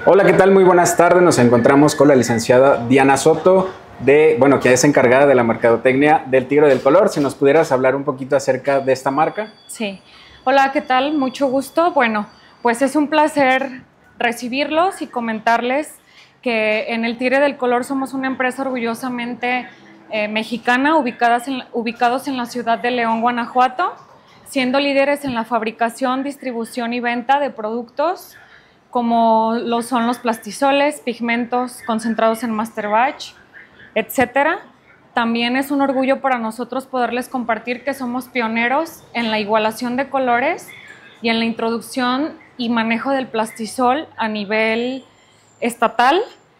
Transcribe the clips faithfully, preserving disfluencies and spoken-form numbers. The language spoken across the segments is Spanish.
Hola, ¿qué tal? Muy buenas tardes. Nos encontramos con la licenciada Diana Soto, de, bueno, que es encargada de la mercadotecnia del Tigre del Color. Si nos pudieras hablar un poquito acerca de esta marca. Sí. Hola, ¿qué tal? Mucho gusto. Bueno, pues es un placer recibirlos y comentarles que en el Tigre del Color somos una empresa orgullosamente eh, mexicana, ubicadas en, ubicados en la ciudad de León, Guanajuato, siendo líderes en la fabricación, distribución y venta de productos como lo son los plastisoles, pigmentos concentrados en master batch, etcétera. También es un orgullo para nosotros poderles compartir que somos pioneros en la igualación de colores y en la introducción y manejo del plastisol a nivel estatal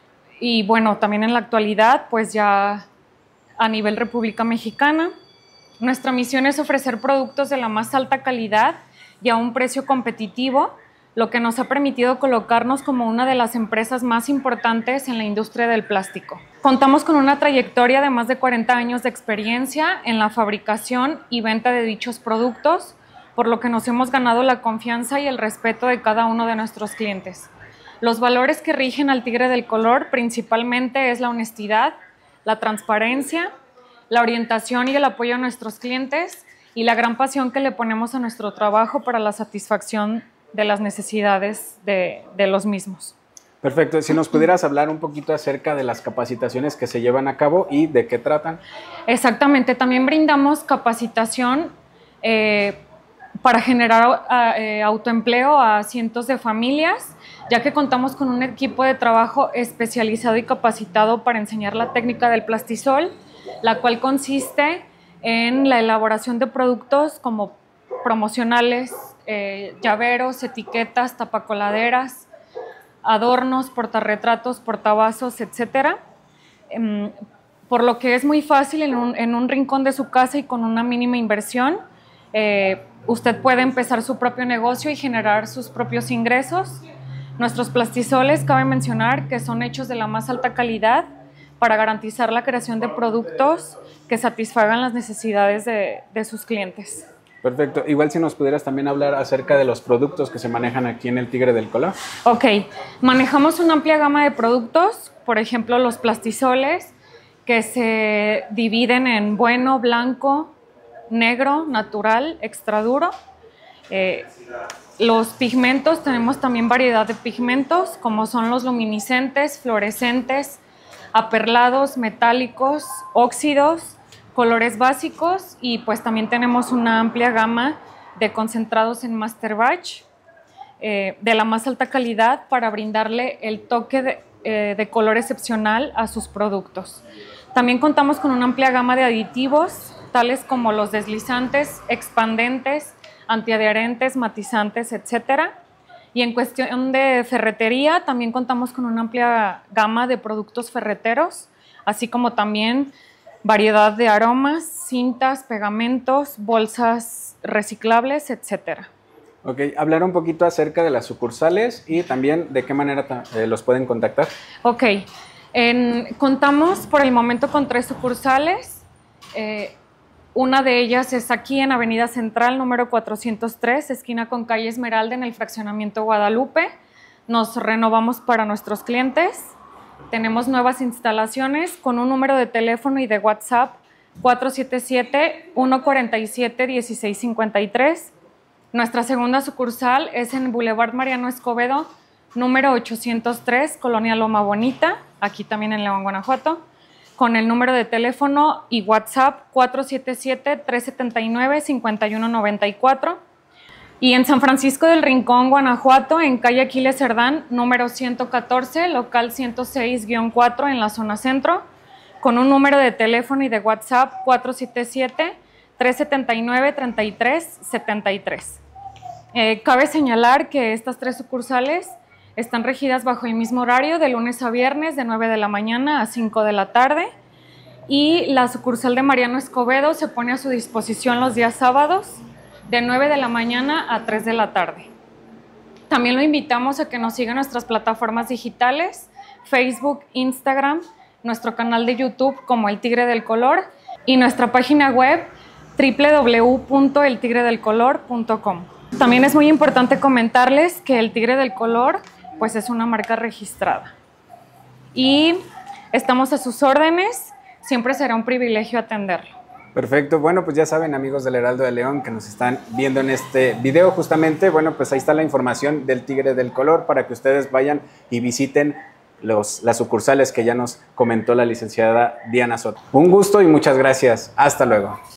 y bueno, también en la actualidad, pues ya a nivel República Mexicana. Nuestra misión es ofrecer productos de la más alta calidad y a un precio competitivo, lo que nos ha permitido colocarnos como una de las empresas más importantes en la industria del plástico. Contamos con una trayectoria de más de cuarenta años de experiencia en la fabricación y venta de dichos productos, por lo que nos hemos ganado la confianza y el respeto de cada uno de nuestros clientes. Los valores que rigen al Tigre del Color principalmente es la honestidad, la transparencia, la orientación y el apoyo a nuestros clientes y la gran pasión que le ponemos a nuestro trabajo para la satisfacción de las necesidades de, de los mismos. Perfecto. Si nos pudieras hablar un poquito acerca de las capacitaciones que se llevan a cabo y de qué tratan. Exactamente. También brindamos capacitación eh, para generar eh, autoempleo a cientos de familias, ya que contamos con un equipo de trabajo especializado y capacitado para enseñar la técnica del plastisol, la cual consiste en la elaboración de productos como promocionales, eh, llaveros, etiquetas, tapacoladeras, adornos, portarretratos, portavasos, etcétera. Eh, por lo que es muy fácil en un, en un rincón de su casa y con una mínima inversión, eh, usted puede empezar su propio negocio y generar sus propios ingresos. Nuestros plastisoles, cabe mencionar que son hechos de la más alta calidad para garantizar la creación de productos que satisfagan las necesidades de, de sus clientes. Perfecto. Igual si nos pudieras también hablar acerca de los productos que se manejan aquí en el Tigre del Color. Ok, manejamos una amplia gama de productos, por ejemplo los plastisoles, que se dividen en bueno, blanco, negro, natural, extra duro. Eh, los pigmentos, tenemos también variedad de pigmentos, como son los luminiscentes, fluorescentes, aperlados, metálicos, óxidos, colores básicos y pues también tenemos una amplia gama de concentrados en master batch eh, de la más alta calidad para brindarle el toque de, eh, de color excepcional a sus productos. También contamos con una amplia gama de aditivos, tales como los deslizantes, expandentes, antiadherentes, matizantes, etcétera. Y en cuestión de ferretería, también contamos con una amplia gama de productos ferreteros, así como también variedad de aromas, cintas, pegamentos, bolsas reciclables, etcétera. Ok, hablar un poquito acerca de las sucursales y también de qué manera eh, los pueden contactar. Ok, en, contamos por el momento con tres sucursales. Eh, una de ellas es aquí en Avenida Central, número cuatrocientos tres, esquina con calle Esmeralda, en el fraccionamiento Guadalupe. Nos renovamos para nuestros clientes. Tenemos nuevas instalaciones con un número de teléfono y de WhatsApp cuatro siete siete, uno cuatro siete, uno seis cinco tres. Nuestra segunda sucursal es en Boulevard Mariano Escobedo, número ochocientos tres, Colonia Loma Bonita, aquí también en León, Guanajuato, con el número de teléfono y WhatsApp cuatro siete siete, tres siete nueve, cinco uno nueve cuatro. Y en San Francisco del Rincón, Guanajuato, en calle Aquiles Cerdán, número ciento catorce, local ciento seis guión cuatro en la zona centro, con un número de teléfono y de WhatsApp cuatro siete siete, tres siete nueve, tres tres siete tres. Eh, cabe señalar que estas tres sucursales están regidas bajo el mismo horario de lunes a viernes de nueve de la mañana a cinco de la tarde y la sucursal de Mariano Escobedo se pone a su disposición los días sábados de nueve de la mañana a tres de la tarde. También lo invitamos a que nos siga en nuestras plataformas digitales, Facebook, Instagram, nuestro canal de YouTube como El Tigre del Color y nuestra página web doble u doble u doble u punto el tigre del color punto com. También es muy importante comentarles que El Tigre del Color pues es una marca registrada. Y estamos a sus órdenes, siempre será un privilegio atenderlo. Perfecto, bueno, pues ya saben, amigos del Heraldo de León que nos están viendo en este video justamente, bueno, pues ahí está la información del Tigre del Color para que ustedes vayan y visiten los, las sucursales que ya nos comentó la licenciada Diana Soto. Un gusto y muchas gracias. Hasta luego.